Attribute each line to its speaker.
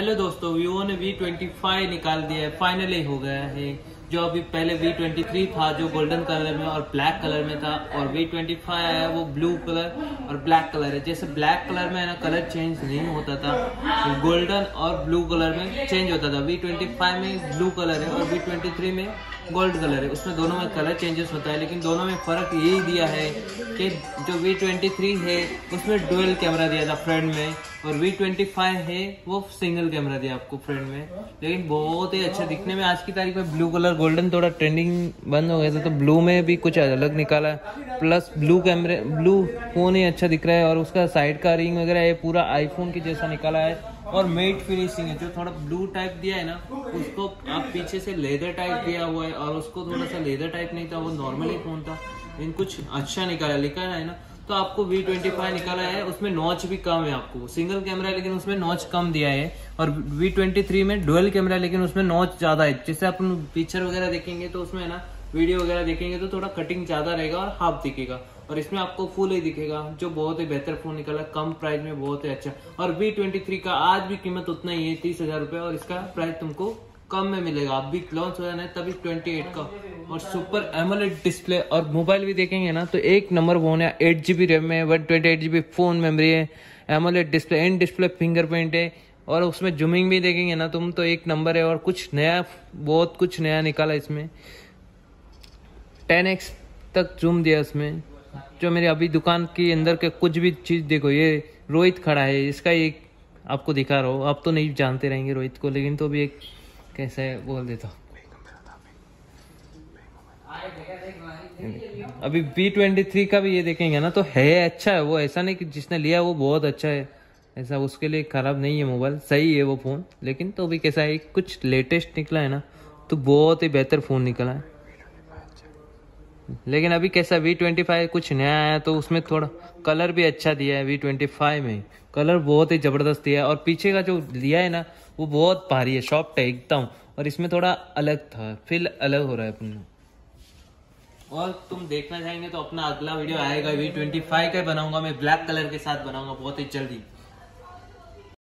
Speaker 1: Hello दोस्तों, Vivo ने V25 निकाल दिया है, फाइनली हो गया है। जो अभी पहले V23 था जो गोल्डन कलर में और ब्लैक कलर में था, और V25 आया वो ब्लू कलर और ब्लैक कलर है। जैसे ब्लैक कलर में है ना, कलर चेंज नहीं होता था, तो गोल्डन और ब्लू कलर में चेंज होता था। V25 में ब्लू कलर है और V23 में गोल्ड कलर है, उसमें दोनों में कलर चेंजेस होता है। लेकिन दोनों में फर्क यही दिया है कि जो V23 है उसमें डुअल कैमरा दिया था फ्रंट में, और V25 है वो सिंगल कैमरा दिया आपको फ्रंट में। लेकिन बहुत ही अच्छा दिखने में आज की तारीख में ब्लू कलर गोल्डन थोड़ा ट्रेंडिंग बंद हो गया था, तो ब्लू में भी कुछ अलग निकाला। प्लस ब्लू फोन ही अच्छा दिख रहा है, और उसका साइड का रिंग वगैरह है पूरा आईफोन की जैसा निकाला है, और मेट फिनिशिंग है। जो थोड़ा ब्लू टाइप दिया है ना, उसको आप पीछे से लेदर टाइप दिया हुआ है, और उसको थोड़ा सा लेदर टाइप नहीं था, वो नॉर्मली फोन था। लेकिन कुछ अच्छा निकाला लिखा है ना, तो आपको V25 निकाला है, उसमें नॉच भी कम है। आपको सिंगल कैमरा है लेकिन उसमें नॉच कम दिया है, और V23 में डुअल कैमरा लेकिन उसमें नॉच ज्यादा है। जैसे अपन पिक्चर वगैरह देखेंगे तो उसमें है ना, वीडियो वगैरह देखेंगे तो थोड़ा कटिंग ज्यादा रहेगा और हाफ दिखेगा, और इसमें आपको फुल ही दिखेगा। जो बहुत ही बेहतर फोन निकला, कम प्राइस में बहुत ही अच्छा। और V23 का आज भी कीमत उतना ही है, 30,000 रुपए, और इसका प्राइस तुमको कम में मिलेगा। अभी लॉन्च हो जाना है तभी 28 का, और सुपर एमोलेड डिस्प्ले। और मोबाइल भी देखेंगे ना तो एक नंबर फोन है। 8GB रैम है, 128GB फोन मेमोरी है, AMOLED display, in display fingerprint है, और उसमें जूमिंग भी देखेंगे ना तुम तो एक नंबर है। और कुछ नया, बहुत कुछ नया निकाला इसमें, 10x तक जूम दिया इसमें। जो मेरे अभी दुकान के अंदर के कुछ भी चीज देखो, ये रोहित खड़ा है, इसका एक आपको दिखा रहा हूँ। आप तो नहीं जानते रहेंगे रोहित को, लेकिन तो भी एक कैसे बोल देता हूँ। अभी V23 का भी ये देखेंगे ना तो है अच्छा है वो, ऐसा नहीं कि जिसने लिया वो बहुत अच्छा है, ऐसा उसके लिए खराब नहीं है मोबाइल, सही है वो फोन। लेकिन तो भी कैसा है, कुछ लेटेस्ट निकला है ना तो बहुत ही बेहतर फोन निकला है। लेकिन अभी कैसा V25 कुछ नया आया तो उसमें थोड़ा कलर भी अच्छा दिया है। V25 में कलर बहुत ही जबरदस्त दिया है, और पीछे का जो दिया है ना वो बहुत भारी है, सॉफ्ट है एकदम, और इसमें थोड़ा अलग था, फील अलग हो रहा है अपना। और तुम देखना चाहेंगे तो अपना अगला वीडियो आएगा V25 का बनाऊंगा मैं, ब्लैक कलर के साथ बनाऊंगा बहुत ही जल्दी।